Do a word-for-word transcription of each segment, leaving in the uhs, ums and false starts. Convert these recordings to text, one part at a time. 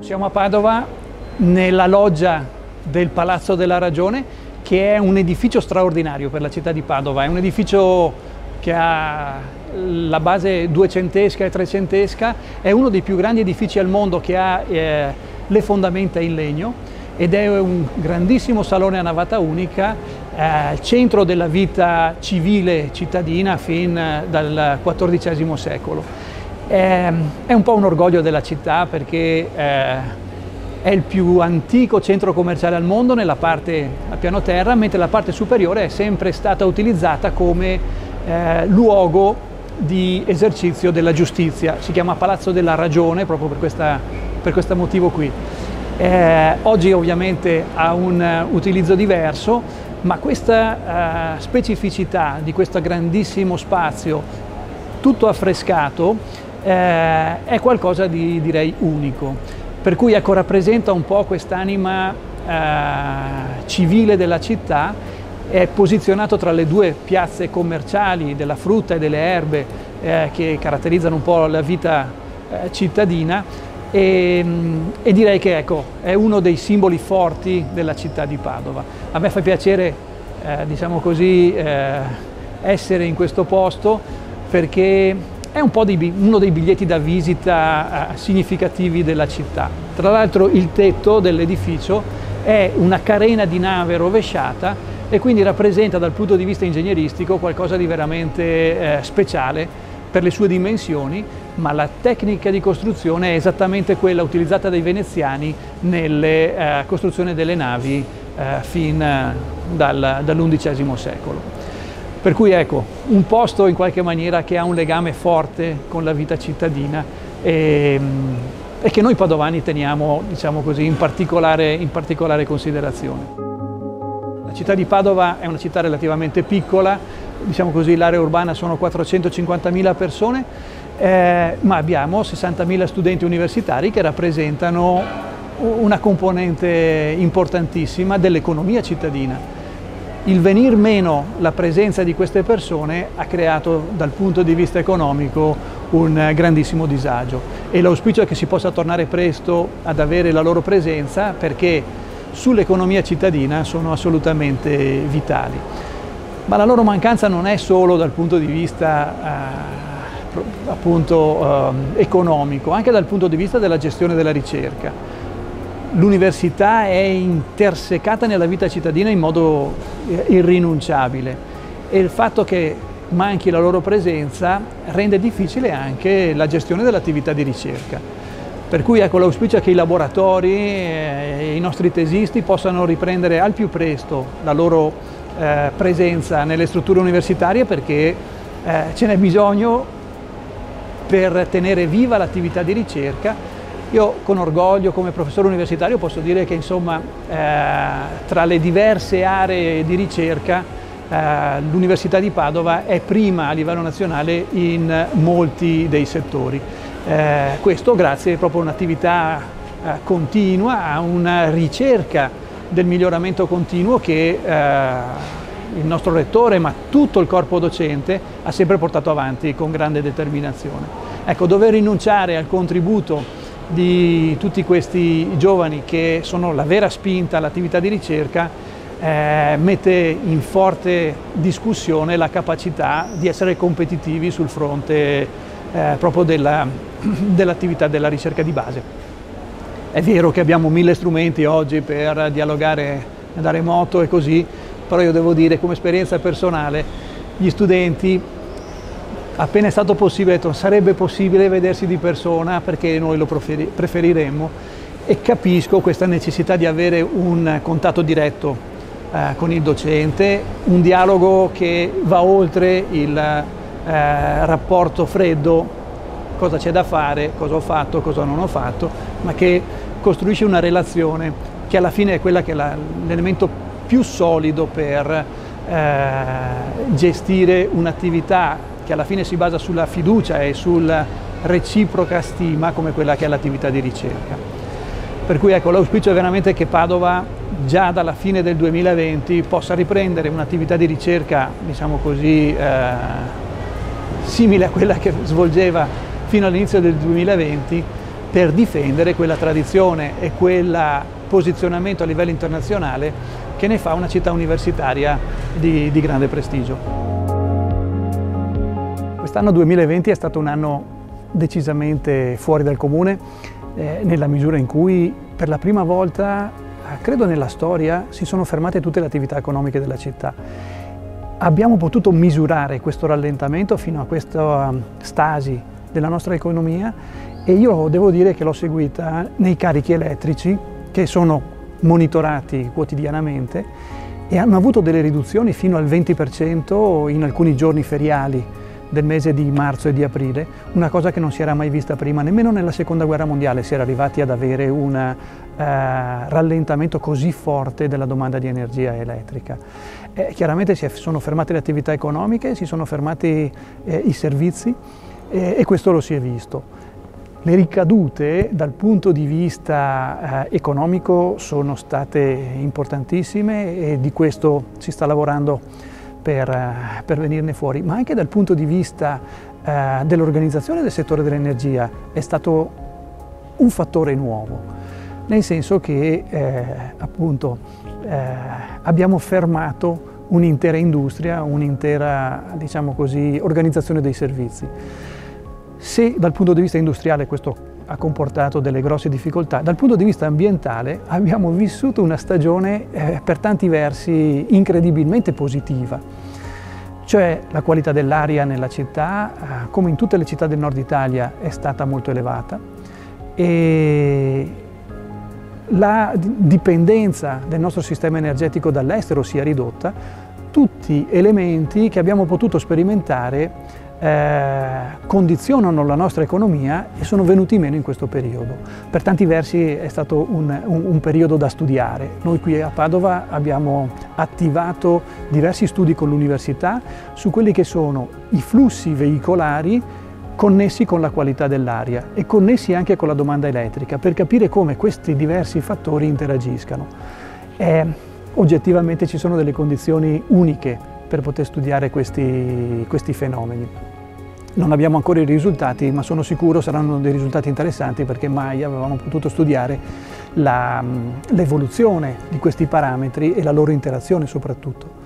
Siamo a Padova, nella loggia del Palazzo della Ragione, che è un edificio straordinario per la città di Padova. È un edificio che ha la base duecentesca e trecentesca, è uno dei più grandi edifici al mondo che ha eh, le fondamenta in legno ed è un grandissimo salone a navata unica, eh, centro della vita civile cittadina fin dal quattordicesimo secolo. È, è un po' un orgoglio della città perché eh, è il più antico centro commerciale al mondo nella parte a piano terra, mentre la parte superiore è sempre stata utilizzata come eh, luogo di esercizio della giustizia. Si chiama Palazzo della Ragione proprio per, questa, per questo motivo qui. Eh, oggi ovviamente ha un utilizzo diverso, ma questa eh, specificità di questo grandissimo spazio tutto affrescato eh, è qualcosa di, direi, unico. Per cui ecco, rappresenta un po' quest'anima eh, civile della città, è posizionato tra le due piazze commerciali della frutta e delle erbe eh, che caratterizzano un po' la vita eh, cittadina e, e direi che ecco, è uno dei simboli forti della città di Padova. A me fa piacere eh, diciamo così, eh, essere in questo posto perché è un po' di, uno dei biglietti da visita eh, significativi della città. Tra l'altro il tetto dell'edificio è una carena di nave rovesciata e quindi rappresenta dal punto di vista ingegneristico qualcosa di veramente eh, speciale per le sue dimensioni, ma la tecnica di costruzione è esattamente quella utilizzata dai veneziani nelle eh, costruzioni delle navi eh, fin eh, dal, dall'undicesimo secolo. Per cui ecco, un posto in qualche maniera che ha un legame forte con la vita cittadina e, e che noi padovani teniamo, diciamo così, in particolare, in particolare considerazione. La città di Padova è una città relativamente piccola, diciamo così, l'area urbana sono quattrocentocinquantamila persone, eh, ma abbiamo sessantamila studenti universitari che rappresentano una componente importantissima dell'economia cittadina. Il venir meno la presenza di queste persone ha creato dal punto di vista economico un grandissimo disagio e l'auspicio è che si possa tornare presto ad avere la loro presenza perché sull'economia cittadina sono assolutamente vitali. Ma la loro mancanza non è solo dal punto di vista eh, appunto eh, economico, anche dal punto di vista della gestione della ricerca. L'università è intersecata nella vita cittadina in modo irrinunciabile e il fatto che manchi la loro presenza rende difficile anche la gestione dell'attività di ricerca. Per cui ecco, l'auspicio è che i laboratori e i nostri tesisti possano riprendere al più presto la loro eh, presenza nelle strutture universitarie perché eh, ce n'è bisogno per tenere viva l'attività di ricerca. Io con orgoglio come professore universitario posso dire che insomma eh, tra le diverse aree di ricerca eh, l'Università di Padova è prima a livello nazionale in molti dei settori. Eh, questo grazie proprio a un'attività eh, continua, a una ricerca del miglioramento continuo che eh, il nostro rettore ma tutto il corpo docente ha sempre portato avanti con grande determinazione. Ecco, dover rinunciare al contributo di tutti questi giovani che sono la vera spinta all'attività di ricerca eh, mette in forte discussione la capacità di essere competitivi sul fronte eh, proprio dell'attività della ricerca di base. È vero che abbiamo mille strumenti oggi per dialogare da remoto e così, però io devo dire come esperienza personale gli studenti appena è stato possibile, detto, sarebbe possibile vedersi di persona perché noi lo preferiremmo e capisco questa necessità di avere un contatto diretto eh, con il docente, un dialogo che va oltre il eh, rapporto freddo, cosa c'è da fare, cosa ho fatto, cosa non ho fatto, ma che costruisce una relazione che alla fine è quella che è l'elemento più solido per eh, gestire un'attività che alla fine si basa sulla fiducia e sulla reciproca stima come quella che è l'attività di ricerca. Per cui ecco, l'auspicio è veramente che Padova già dalla fine del duemilaventi possa riprendere un'attività di ricerca, diciamo così, eh, simile a quella che svolgeva fino all'inizio del duemilaventi, per difendere quella tradizione e quel posizionamento a livello internazionale che ne fa una città universitaria di, di grande prestigio. Quest'anno duemilaventi è stato un anno decisamente fuori dal comune, eh, nella misura in cui per la prima volta, credo nella storia, si sono fermate tutte le attività economiche della città. Abbiamo potuto misurare questo rallentamento fino a questa stasi della nostra economia e io devo dire che l'ho seguita nei carichi elettrici che sono monitorati quotidianamente e hanno avuto delle riduzioni fino al venti per cento in alcuni giorni feriali del mese di marzo e di aprile, una cosa che non si era mai vista prima, nemmeno nella seconda guerra mondiale si era arrivati ad avere un eh, rallentamento così forte della domanda di energia elettrica. Eh, chiaramente si sono fermate le attività economiche, si sono fermati eh, i servizi eh, e questo lo si è visto. Le ricadute dal punto di vista eh, economico sono state importantissime e di questo si sta lavorando per, eh, per venirne fuori, ma anche dal punto di vista eh, dell'organizzazione del settore dell'energia è stato un fattore nuovo, nel senso che eh, appunto eh, abbiamo fermato un'intera industria, un'intera, diciamo così, organizzazione dei servizi. Se dal punto di vista industriale questo ha comportato delle grosse difficoltà, dal punto di vista ambientale abbiamo vissuto una stagione eh, per tanti versi incredibilmente positiva. Cioè la qualità dell'aria nella città, eh, come in tutte le città del nord Italia, è stata molto elevata e la dipendenza del nostro sistema energetico dall'estero si è ridotta, tutti elementi che abbiamo potuto sperimentare Eh, condizionano la nostra economia e sono venuti meno in questo periodo. Per tanti versi è stato un, un, un periodo da studiare. Noi qui a Padova abbiamo attivato diversi studi con l'università su quelli che sono i flussi veicolari connessi con la qualità dell'aria e connessi anche con la domanda elettrica, per capire come questi diversi fattori interagiscano. Eh, oggettivamente ci sono delle condizioni uniche per poter studiare questi, questi fenomeni. Non abbiamo ancora i risultati, ma sono sicuro saranno dei risultati interessanti perché mai avevamo potuto studiare l'evoluzione di questi parametri e la loro interazione soprattutto.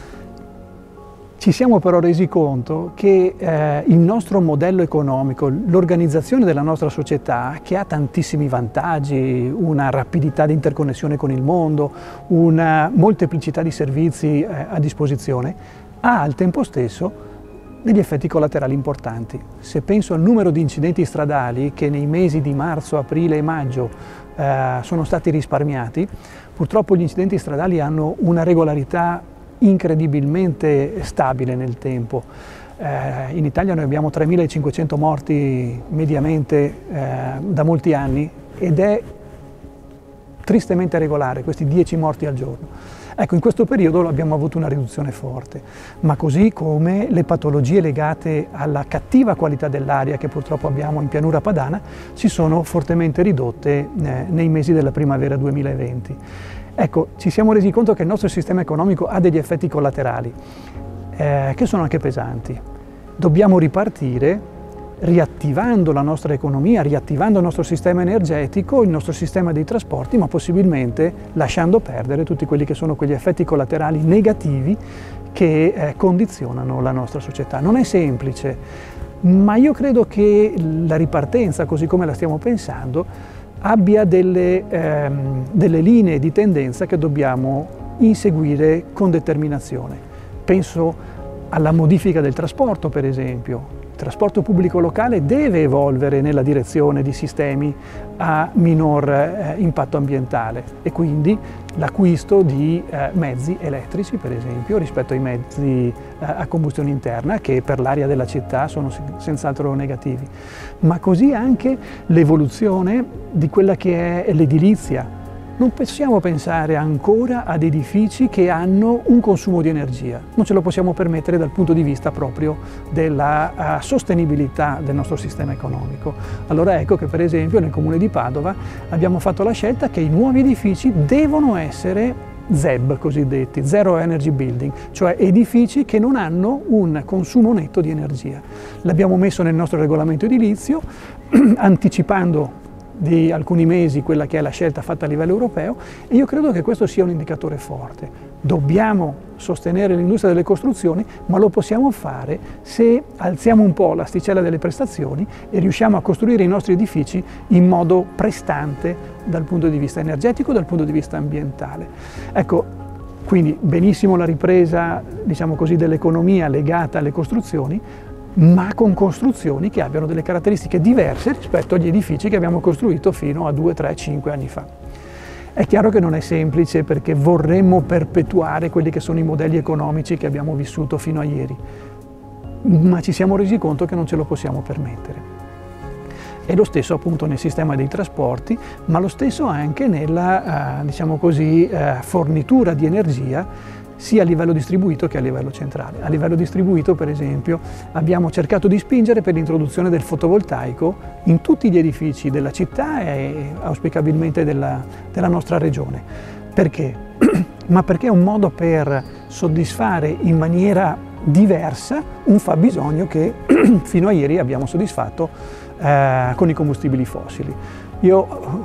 Ci siamo però resi conto che eh, il nostro modello economico, l'organizzazione della nostra società, che ha tantissimi vantaggi, una rapidità di interconnessione con il mondo, una molteplicità di servizi eh, a disposizione, ha al tempo stesso degli effetti collaterali importanti. Se penso al numero di incidenti stradali che nei mesi di marzo, aprile e maggio eh, sono stati risparmiati, purtroppo gli incidenti stradali hanno una regolarità incredibilmente stabile nel tempo. Eh, in Italia noi abbiamo tremilacinquecento morti mediamente eh, da molti anni ed è tristemente regolare, questi dieci morti al giorno. Ecco, in questo periodo abbiamo avuto una riduzione forte, ma così come le patologie legate alla cattiva qualità dell'aria che purtroppo abbiamo in pianura padana si sono fortemente ridotte eh, nei mesi della primavera duemilaventi. Ecco, ci siamo resi conto che il nostro sistema economico ha degli effetti collaterali eh, che sono anche pesanti. Dobbiamo ripartire riattivando la nostra economia, riattivando il nostro sistema energetico, il nostro sistema dei trasporti, ma possibilmente lasciando perdere tutti quelli che sono quegli effetti collaterali negativi che eh, condizionano la nostra società. Non è semplice, ma io credo che la ripartenza, così come la stiamo pensando, abbia delle, ehm, delle linee di tendenza che dobbiamo inseguire con determinazione. Penso alla modifica del trasporto, per esempio. Il trasporto pubblico locale deve evolvere nella direzione di sistemi a minor eh, impatto ambientale e quindi l'acquisto di eh, mezzi elettrici, per esempio, rispetto ai mezzi eh, a combustione interna che per l'aria della città sono senz'altro negativi. Ma così anche l'evoluzione di quella che è l'edilizia. Non possiamo pensare ancora ad edifici che hanno un consumo di energia, non ce lo possiamo permettere dal punto di vista proprio della uh, sostenibilità del nostro sistema economico. Allora ecco che per esempio nel Comune di Padova abbiamo fatto la scelta che i nuovi edifici devono essere Z E B cosiddetti, Zero Energy Building, cioè edifici che non hanno un consumo netto di energia. L'abbiamo messo nel nostro regolamento edilizio, anticipando di alcuni mesi quella che è la scelta fatta a livello europeo, e io credo che questo sia un indicatore forte. Dobbiamo sostenere l'industria delle costruzioni, ma lo possiamo fare se alziamo un po' l'asticella delle prestazioni e riusciamo a costruire i nostri edifici in modo prestante dal punto di vista energetico, dal punto di vista ambientale. Ecco, quindi benissimo la ripresa, diciamo così, dell'economia legata alle costruzioni, ma con costruzioni che abbiano delle caratteristiche diverse rispetto agli edifici che abbiamo costruito fino a due, tre, cinque anni fa. È chiaro che non è semplice, perché vorremmo perpetuare quelli che sono i modelli economici che abbiamo vissuto fino a ieri, ma ci siamo resi conto che non ce lo possiamo permettere. E lo stesso appunto nel sistema dei trasporti, ma lo stesso anche nella, eh, diciamo così, eh, fornitura di energia, sia a livello distribuito che a livello centrale. A livello distribuito, per esempio, abbiamo cercato di spingere per l'introduzione del fotovoltaico in tutti gli edifici della città e auspicabilmente della, della nostra regione. Perché? Ma perché è un modo per soddisfare in maniera diversa un fabbisogno che fino a ieri abbiamo soddisfatto eh, con i combustibili fossili. Io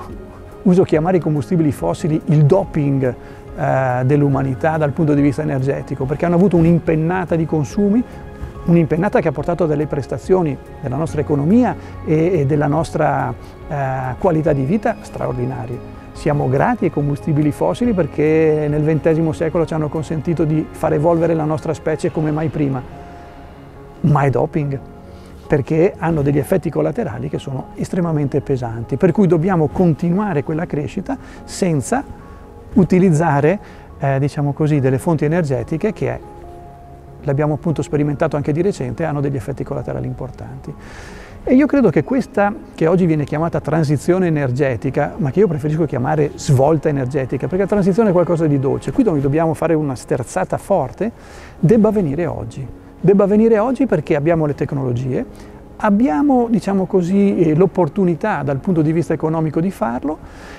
uso chiamare i combustibili fossili il doping dell'umanità dal punto di vista energetico, perché hanno avuto un'impennata di consumi, un'impennata che ha portato a delle prestazioni della nostra economia e, e della nostra eh, qualità di vita straordinarie. Siamo grati ai combustibili fossili perché nel ventesimo secolo ci hanno consentito di far evolvere la nostra specie come mai prima, ma è doping, perché hanno degli effetti collaterali che sono estremamente pesanti, per cui dobbiamo continuare quella crescita senza utilizzare, eh, diciamo così, delle fonti energetiche che, l'abbiamo appunto sperimentato anche di recente, hanno degli effetti collaterali importanti. E io credo che questa, che oggi viene chiamata transizione energetica, ma che io preferisco chiamare svolta energetica, perché la transizione è qualcosa di dolce, qui noi dobbiamo fare una sterzata forte, debba avvenire oggi. Debba avvenire oggi perché abbiamo le tecnologie, abbiamo, diciamo così, l'opportunità dal punto di vista economico di farlo,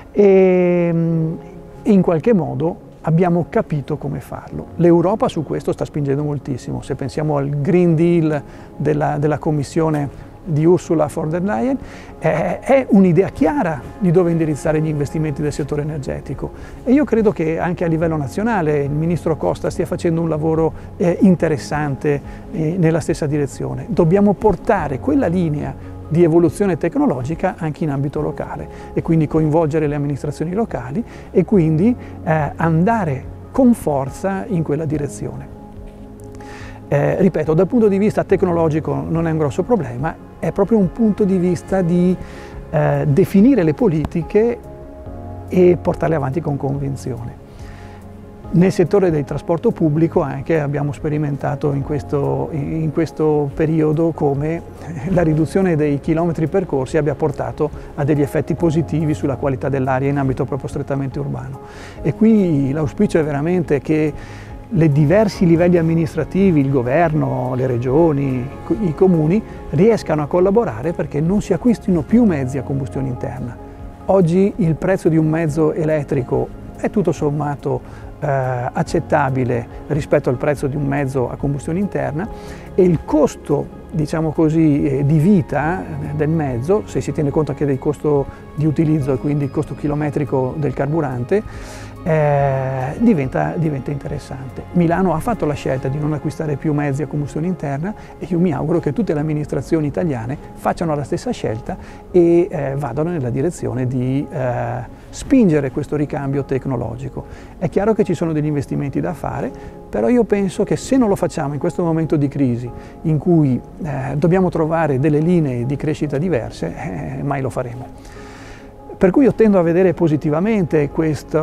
e, e in qualche modo abbiamo capito come farlo. L'Europa su questo sta spingendo moltissimo. Se pensiamo al Green Deal della, della Commissione di Ursula von der Leyen, eh, è un'idea chiara di dove indirizzare gli investimenti del settore energetico. E io credo che anche a livello nazionale il Ministro Costa stia facendo un lavoro eh, interessante eh, nella stessa direzione. Dobbiamo portare quella linea di evoluzione tecnologica anche in ambito locale e quindi coinvolgere le amministrazioni locali e quindi eh, andare con forza in quella direzione. Eh, ripeto, dal punto di vista tecnologico non è un grosso problema, è proprio un punto di vista di eh, definire le politiche e portarle avanti con convinzione. Nel settore del trasporto pubblico anche abbiamo sperimentato in questo, in questo periodo come la riduzione dei chilometri percorsi abbia portato a degli effetti positivi sulla qualità dell'aria in ambito proprio strettamente urbano. E qui l'auspicio è veramente che le diversi livelli amministrativi, il governo, le regioni, i comuni, riescano a collaborare perché non si acquistino più mezzi a combustione interna. Oggi il prezzo di un mezzo elettrico è tutto sommato eh, accettabile rispetto al prezzo di un mezzo a combustione interna e il costo, diciamo così, eh, di vita del mezzo, se si tiene conto anche del costo di utilizzo e quindi il costo chilometrico del carburante, Eh, diventa, diventa interessante. Milano ha fatto la scelta di non acquistare più mezzi a combustione interna e io mi auguro che tutte le amministrazioni italiane facciano la stessa scelta e eh, vadano nella direzione di eh, spingere questo ricambio tecnologico. È chiaro che ci sono degli investimenti da fare, però io penso che se non lo facciamo in questo momento di crisi in cui eh, dobbiamo trovare delle linee di crescita diverse, eh, mai lo faremo. Per cui io tendo a vedere positivamente questo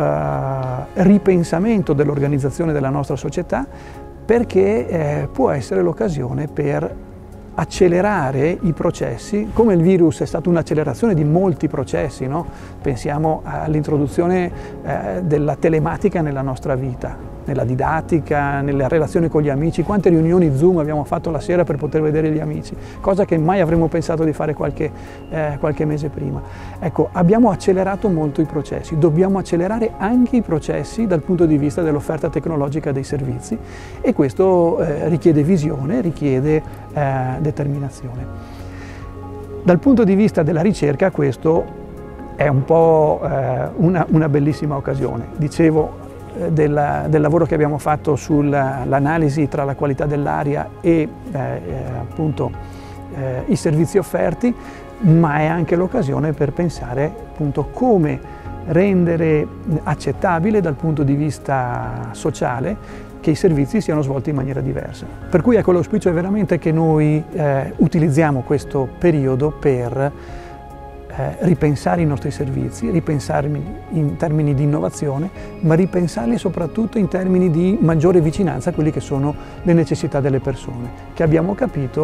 uh, ripensamento dell'organizzazione della nostra società perché eh, può essere l'occasione per accelerare i processi, come il virus è stato un'accelerazione di molti processi, no? Pensiamo all'introduzione eh, della telematica nella nostra vita, nella didattica, nella relazione con gli amici, quante riunioni Zoom abbiamo fatto la sera per poter vedere gli amici, cosa che mai avremmo pensato di fare qualche, eh, qualche mese prima. Ecco, abbiamo accelerato molto i processi, dobbiamo accelerare anche i processi dal punto di vista dell'offerta tecnologica dei servizi e questo eh, richiede visione, richiede eh, determinazione. Dal punto di vista della ricerca questo è un po' eh, una, una bellissima occasione. Dicevo eh, del, del lavoro che abbiamo fatto sull'analisi tra la qualità dell'aria e eh, appunto eh, i servizi offerti, ma è anche l'occasione per pensare appunto come rendere accettabile dal punto di vista sociale che i servizi siano svolti in maniera diversa. Per cui ecco, l'auspicio è veramente che noi eh, utilizziamo questo periodo per eh, ripensare i nostri servizi, ripensarli in termini di innovazione, ma ripensarli soprattutto in termini di maggiore vicinanza a quelle che sono le necessità delle persone, che abbiamo capito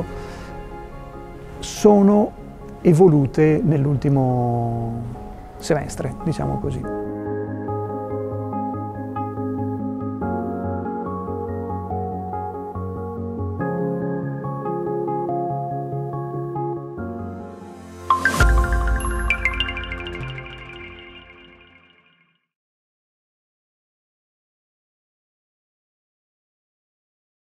sono evolute nell'ultimo semestre, diciamo così.